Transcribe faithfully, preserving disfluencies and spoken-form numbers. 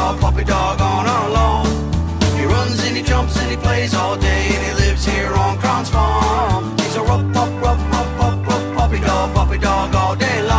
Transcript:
dog, puppy dog on our lawn. He runs and he jumps and he plays all day, and he lives here on Crown's Farm. He's a rough, pup, rough, pup, pup, pup, puppy dog, puppy dog all day long.